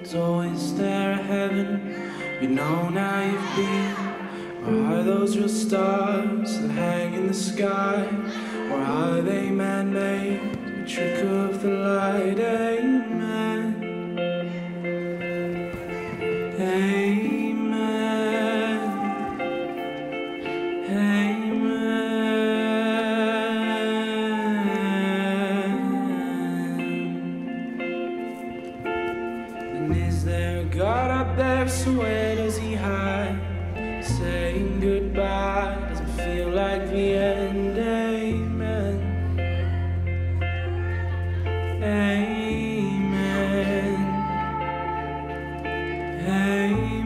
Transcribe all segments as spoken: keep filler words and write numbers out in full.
roads, or is there a heaven you know now you've been? Or are those real stars that hang in the sky? Or are they man-made, a trick of the light? Amen. Amen. Amen. And is there a God up there? So where does he hide? Saying goodbye doesn't feel like the end. Amen. Amen. Amen.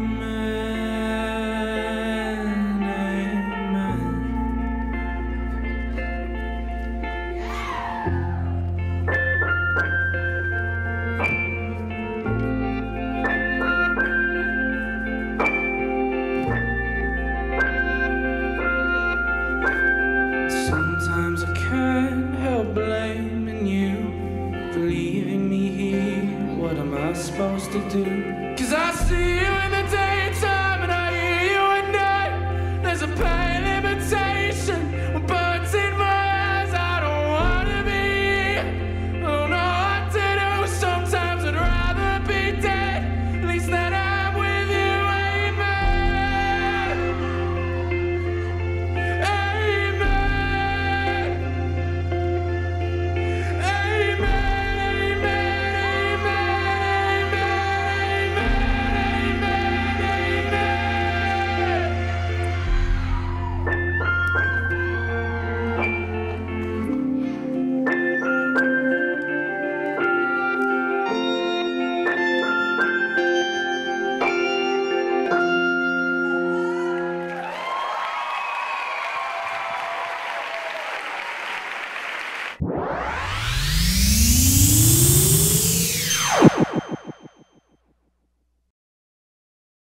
Sometimes I can't help blaming you for leaving me here. What am I supposed to do? 'Cause I see you in the day.